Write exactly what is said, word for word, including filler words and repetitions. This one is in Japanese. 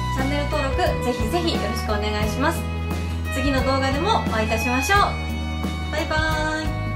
チャンネル登録ぜひぜひよろしくお願いします。次の動画でもお会いいたしましょう。バイバーイ。